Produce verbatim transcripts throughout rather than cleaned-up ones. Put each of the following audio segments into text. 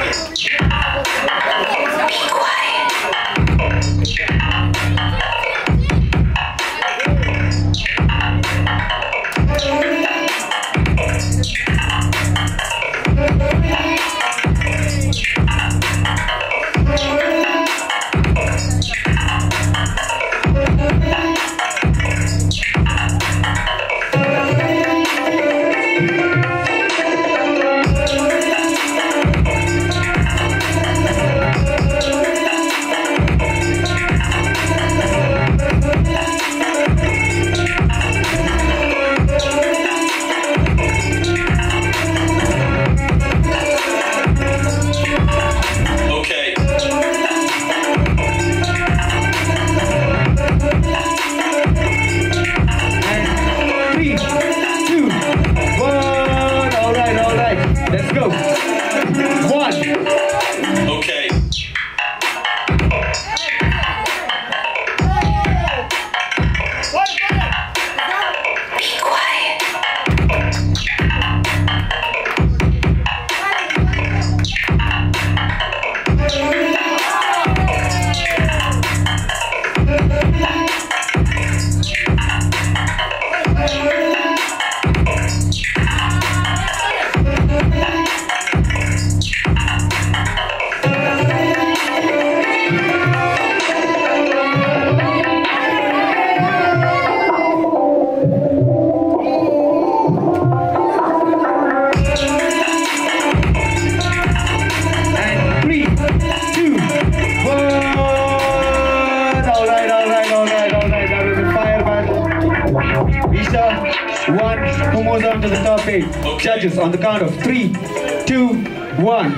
One, who moves on to the top eight? Okay. Judges, on the count of three, two, one.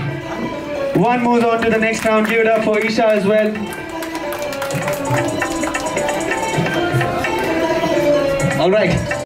One moves on to the next round. Give it up for Esha as well. All right.